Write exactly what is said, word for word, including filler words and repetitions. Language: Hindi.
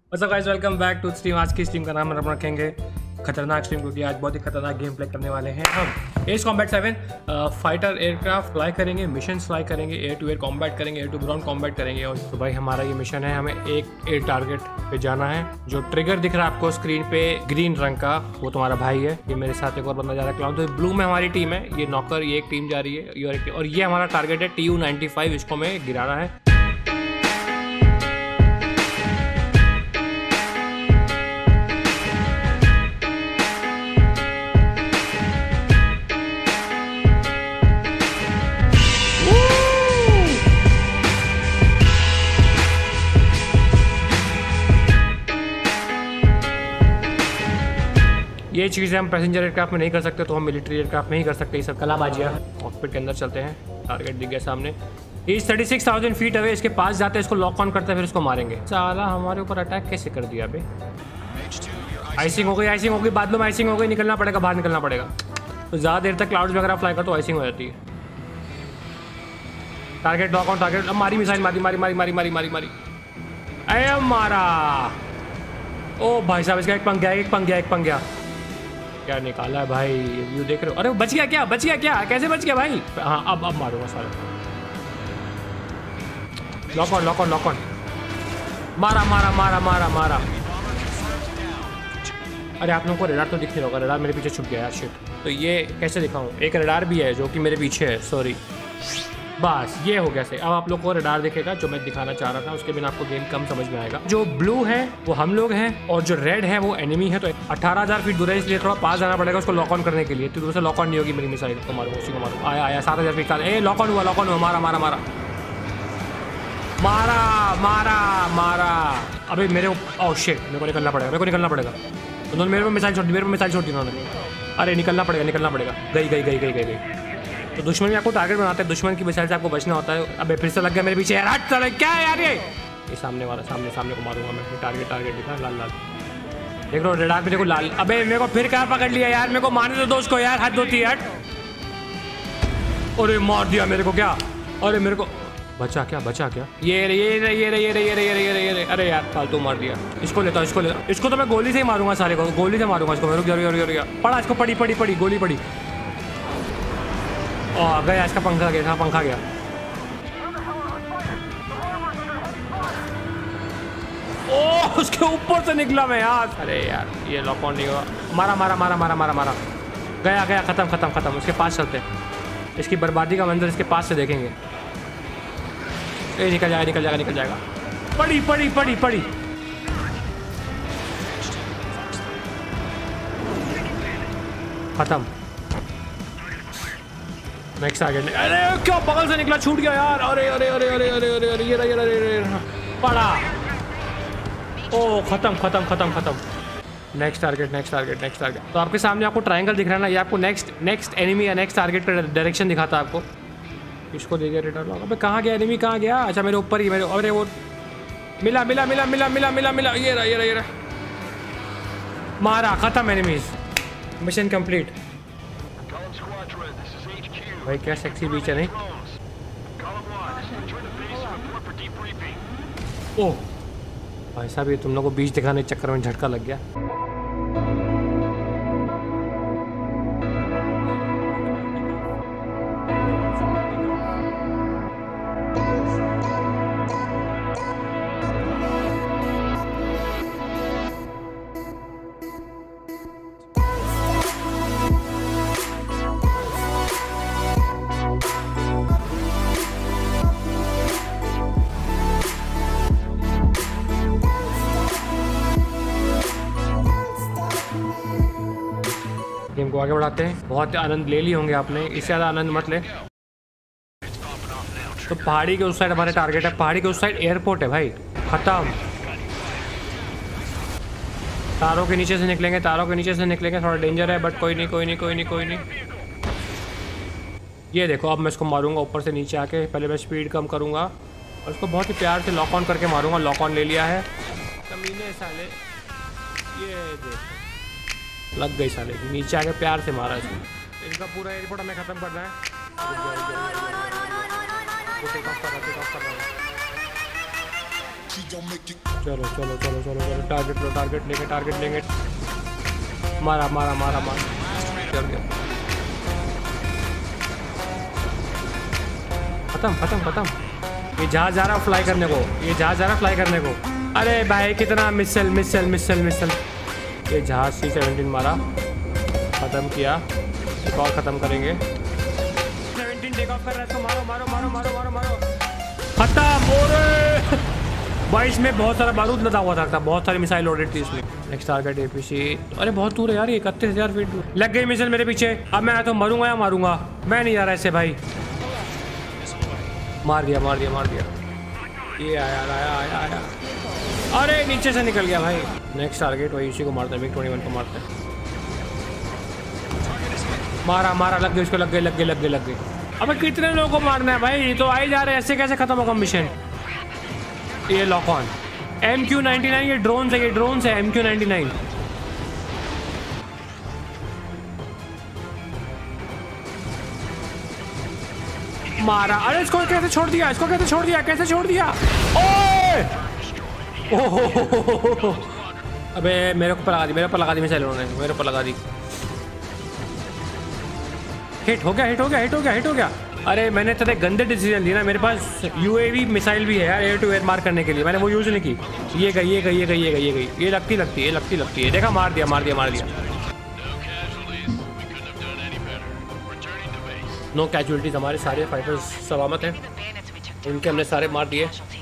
What's up guys, welcome back to stream. आज की स्ट्रीम का नाम हम रखेंगे खतरनाक स्ट्रीम, क्योंकि आज बहुत ही खतरनाक गेम प्ले करने वाले हैं हम। Ace Combat seven fighter aircraft fly करेंगे, मिशन फ्लाई करेंगे, एयर टू एयर कॉम्बैट करेंगे, एयर टू ग्राउंड कॉम्बैट करेंगे। और तो भाई हमारा ये मिशन है, हमें एक एयर टारगेट पे जाना है। जो ट्रिगर दिख रहा है आपको स्क्रीन पे ग्रीन रंग का, वो तुम्हारा भाई है। ये मेरे साथ एक और बंदा जा रहा है क्लाउन। तो ब्लू में हमारी टीम है, ये नॉकर, ये एक टीम जा रही है, ये और एक, और ये हमारा टारगेट है टी यू नाइन्टी फाइव। इसको हमें गिराना है। ये चीज़ें हम पैसेंजर एयरक्राफ्ट में नहीं कर सकते, तो हम मिलिट्री एयरक्राफ्ट में ही कर सकते हैं। ये सब कलाबाजियाँ। कॉकपिट के अंदर चलते हैं, टारगेट दिख गया सामने। इस thirty six thousand feet away, इसके पास जाते हैं, इसको लॉक ऑन करते हैं, फिर इसको मारेंगे। साला हमारे ऊपर अटैक कैसे कर दिया अबे। आइसिंग हो गई, आइसिंग हो गई, बादलों में आइसिंग हो गई। निकलना पड़ेगा, बाहर निकलना पड़ेगा। तो ज़्यादा देर तक क्लाउड्स वगैरह फ्लाई कर तो आइसिंग हो जाती है। Target lock on, target. अब मारी मिसाइल, मारी मारी मारी मारी मारी मारी मारी अरे मारा। ओ भाई साहब, इसका एक पंख गया, एक पंख गया, एक पंख गया। क्या निकाला है भाई, व्यू देख रहे हो। अरे बच गया क्या, बच गया क्या, कैसे बच गया भाई। हाँ अब अब मारूंगा सारे। Lock on, lock on, lock on. मारा मारा मारा मारा मारा। अरे आप लोगों को रडार तो दिख नहीं होगा, रडार मेरे पीछे छुप गया यार, शिट। तो ये कैसे दिखाऊं, एक रडार भी है जो कि मेरे पीछे है, सॉरी। बस ये हो गया सही। अब आप लोग को रडार दिखेगा जो मैं दिखाना चाह रहा था, उसके बिना आपको गेम कम समझ में आएगा। जो ब्लू है वो हम लोग हैं, और जो रेड है वो एनिमी है। तो अठारह हजार फीट दूर है, इसलिए थोड़ा पास जाना पड़ेगा उसको लॉक ऑन करने के लिए। तो दूर से लॉक ऑन नहीं होगी मेरी मिसाइल। तो मारो उसी को मारो। आया आया सात हजार फीट का। ए लॉक ऑन हुआ, लॉक ऑन हुआ। मारा मारा मारा मारा मारा मारा। अबे मेरे ओह शिट, मेरे को निकलना पड़ेगा, मेरे को निकलना पड़ेगा। उन्होंने मेरे पे मिसाइल छोड़ दी, मेरे पे मिसाइल छोड़ दी उन्होंने। अरे निकलना पड़ेगा, निकलना पड़ेगा। गई गई गई गई गई गई। तो दुश्मन भी आपको टारगेट बनाते हैं, दुश्मन की मिसाइल से आपको बचना होता है। अबे फिर से लग गया मेरे पीछे यार, हट चले। क्या है यार ये ये सामने वाला, सामने सामने को मारूंगा मैं। टारगेट टारगेट दिखा लाल लाल, देख लो रेडार पे, देखो लाल। अबे मेरे को फिर क्या पकड़ लिया यार, मेरे को मारने दो दोस्त को यार, हद होती है हट। अरे मार दिया मेरे को क्या। अरे मेरे को बचा क्या, बचा क्या। ये रे ये रे ये रे ये रे ये रे ये रे ये रे ये रे। अरे यार फालतू मार दिया। इसको लेता हूँ, इसको लेता हूँ। इसको तो मैं गोली से ही मारूंगा, सारे को गोली से मारूंगा इसको। रुक गया, पड़ा इसको, पड़ी पड़ी पड़ी गोली पड़ी। ओ गया, इसका पंखा गया, पंखा गया। ओ उसके ऊपर से निकला मैं यार। अरे यार ये लॉक ऑन नहीं हुआ। मारा मारा मारा मारा मारा मारा गया गया, खत्म खत्म खत्म। उसके पास चलते हैं, इसकी बर्बादी का मंजर इसके पास से देखेंगे। ए निकल जाएगा, निकल जाएगा, निकल जाएगा। पड़ी पड़ी पड़ी पड़ी। खत्म। Next target. अरे क्या बगल से निकला, छूट गया यार। अरे अरे अरे अरे अरे अरे अरे ये रहा, ये रहा, ये रहा, पड़ा। ओ खत्म खत्म खत्म खत्म। Next target, next target, next target. तो आपके सामने आपको ट्रायंगल दिख रहा है ना, ये आपको नेक्स्ट नेक्स्ट एनिमी या नेक्स्ट टारगेट का डायरेक्शन दिखाता है आपको। इसको दे दिया रिटर्न। अबे कहाँ गया एनिमी, कहाँ गया। अच्छा मेरे ऊपर ही, मेरे। अरे वो मिला मिला मिला मिला मिला मिला मिला। ये रहा, ये रहा, ये रहा। मारा, खत्म एनिमीज। Mission complete. भाई क्या सेक्सी बीच है नहीं। ओह भाई साहब, ये तुम लोगों को बीच दिखाने के चक्कर में झटका लग गया। गेम को आगे बढ़ाते हैं। बहुत आनंद ले लिए होंगे आपने, इससे ज़्यादा आनंद मत ले। तो पहाड़ी के उस साइड हमारे टारगेट है, पहाड़ी के उस साइड एयरपोर्ट है भाई। खत्म। तारों के नीचे से निकलेंगे, तारों के नीचे से निकलेंगे। थोड़ा डेंजर है बट कोई नहीं कोई नहीं कोई नहीं कोई नहीं। ये देखो, अब मैं इसको मारूंगा ऊपर से नीचे आके। पहले मैं स्पीड कम करूंगा और उसको बहुत ही प्यार से लॉक ऑन करके मारूंगा। लॉक ऑन ले लिया है। कमीने साले, ये देखो लग गई साले की। नीचे आके प्यार से मारा इसको। इनका पूरा एयरपोर्ट हमें खत्म करना है। टेक ऑफ कर रहा, टेक ऑफ कर रहा है। चलो चलो चलो चलो चलो टारगेट लो, टारगेट लेंगे, टारगेट लेंगे। मारा मारा मारा मारा चल गया। खत्म खत्म खत्म। ये जहाज जा रहा फ्लाई करने को, ये जहाज जा रहा फ्लाई करने को। अरे भाई कितना मिसल मिसल मिसल मिसल। ये जहाज सी सेवनटीन मारा, खत्म किया। एक और खत्म करेंगे। सेवनटीन टेक ऑफ कर रहा है तो मारो मारो मारो मारो मारो मारो। खत्म। और बाईस में बहुत सारा बारूद लदा हुआ था, बहुत सारी मिसाइल लोडेड थी इसमें। Next target APC. अरे बहुत दूर है यार, इकतीस हजार फीट दूर। लग गई मिसाइल मेरे पीछे। अब मैं तो मरूंगा या मारूंगा, मैं नहीं जा रहा ऐसे भाई। मार दिया मार दिया मार दिया। ये आया आया आया आया। अरे नीचे से निकल गया भाई। नेक्स्ट टारगेट वही उसी को मारते हैं, मिग ट्वेंटी वन को मारते हैं। मारा मारा, लग गए उसको, लग गए लग गए लग गए लग गए। अबे कितने लोगों को मारना है भाई, तो आ ही जा रहे हैं, ऐसे कैसे खत्म होगा मिशन। ये lock on M Q ninety nine, ये ड्रोन है, ये ड्रोन है एम क्यू नाइन्टी नाइन। मारा। अरे इसको कैसे छोड़ दिया, इसको कैसे छोड़ दिया, कैसे छोड़ दिया। ओए ओहो, अबे मेरे ऊपर लगा दी, मेरे ऊपर लगा दी मिसाइल उन्होंने, मेरे ऊपर लगा दी। हिट हो गया हिट हो गया हिट हो गया हिट हो गया। अरे मैंने इतने गंदे डिसीजन लिए ना, मेरे पास यूएवी मिसाइल भी है यार एयर टू एयर मार करने के लिए, मैंने वो यूज़ नहीं की। ये गई ये गई ये गई ये गई ये गई, ये लगती लगती है, ये लगती लगती है। देखा, मार दिया मार दिया मार दिया। नो कैजुअलिटीज, हमारे सारे फाइटर्स सलामत हैं, उनके हमने सारे मार दिए।